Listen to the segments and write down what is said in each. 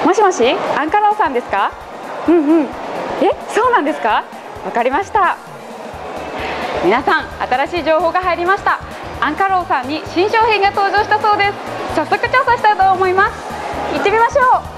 もしもし、アンカローさんですか？そうなんですか？わかりました。皆さん、新しい情報が入りました。アンカローさんに新商品が登場したそうです。早速調査したいと思います。行ってみましょう。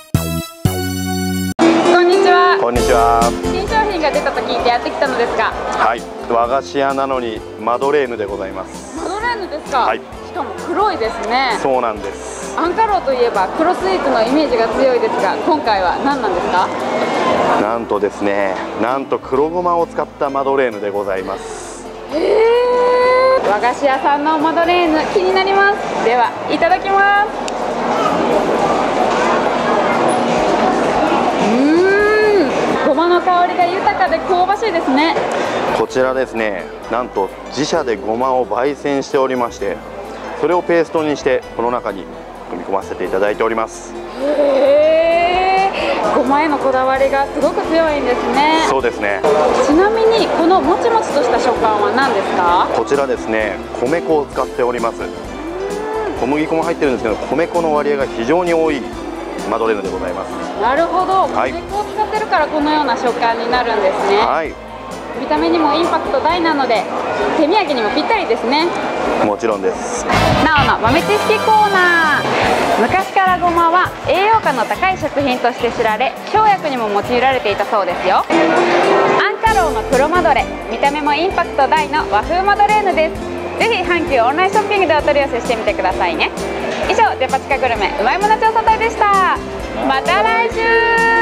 こんにちは。 こんにちは。 新商品が出たと聞いてやってきたのですが。 はい、和菓子屋なのにマドレーヌでございます。 マドレーヌですか？ はい。 しかも黒いですね。 そうなんです。 アンカローといえば黒スイーツのイメージが強いですが、今回は何なんですか？ なんとですね、なんと黒ごまを使ったマドレーヌでございます。 和菓子屋さんのマドレーヌ、気になります。では、いただきます。ごまの香りが豊かで香ばしいですね。 こちらですね、なんと自社でごまを焙煎しておりまして、それをペーストにしてこの中に組み込ませていただいております。 ごまへのこだわりがすごく強いんですね。 そうですね。 ちなみにこのもちもちとした食感は何ですか？ こちらですね、米粉を使っております。小麦粉も入ってるんですけど、米粉の割合が非常に多いマドレーヌでございます。 なるほど、 はい、 米粉を使ってるからこのような食感になるんですね。 はい。 見た目にもインパクト大なので手土産にもぴったりですね。 もちろんです。 なおの豆知識コーナー。昔からごまは栄養価の高い食品として知られ、生薬にも用いられていたそうですよ。アンカローの黒マドレ、見た目もインパクト大の和風マドレーヌです。ぜひ阪急オンラインショッピングでお取り寄せしてみてくださいね。以上、デパ地下グルメうまいもの調査隊でした。また来週。